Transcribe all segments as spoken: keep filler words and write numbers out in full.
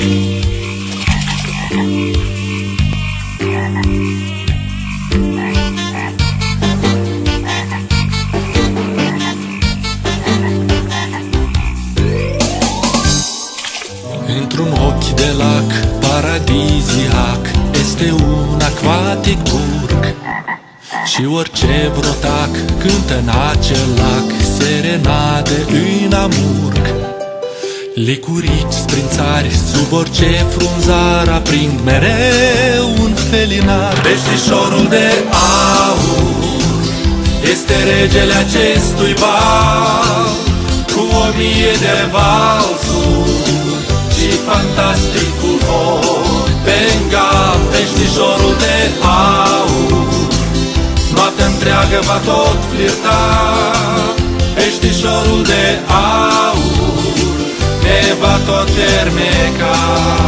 Într-un ochi de lac paradisiac este un acvatic burg, și orice brotac cântă în acel lac serenade în amurg. Licurici sprințari sub orice frunzar aprind mereu un felinar. Peștișorul de aur este regele acestui bal, cu o mie de valsuri și fantasticul foc pe-n gal. Peștișorul de aur noaptea întreagă va tot flirta. Peștișorul de aur ne va tot fermeca.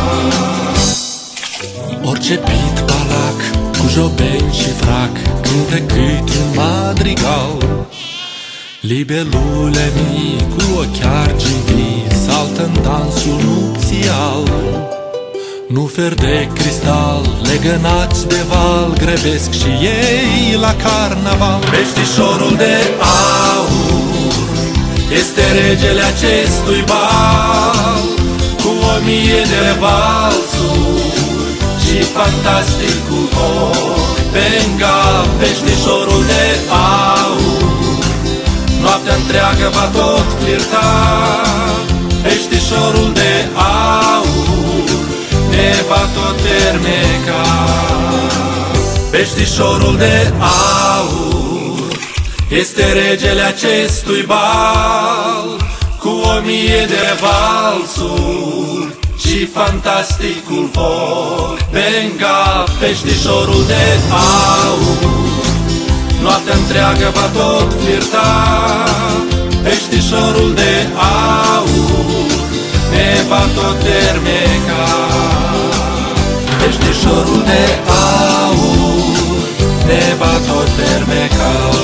Orice pit palac cu jobeni și frac cântă cât un madrigal. Libelule mii cu ochi argintii saltă-n dansul nupțial. Nu fer de cristal, legănați de val, grăbesc și ei la carnaval. Peștișorul de aur este regele acestui bal, cu o mie de valsuri și fantasticul foc pe-n gal. Peștișorul de aur noaptea întreagă va tot flirta. Peștișorul de aur ne va tot fermeca. Peștișorul de aur este regele acestui bal, cu o mie de valsuri și fantasticul foc pe-n gal. Peștișorul de aur noaptea întreagă va tot flirta. Peștișorul de aur ne va tot fermeca. Peștișorul de aur ne va tot fermeca.